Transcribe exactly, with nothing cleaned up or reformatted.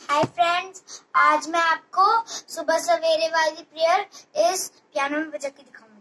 Hi friends, आज मैं आपको सुबह सवेरे वाली प्रेयर इस पियानो में बजा के दिखाऊंगी।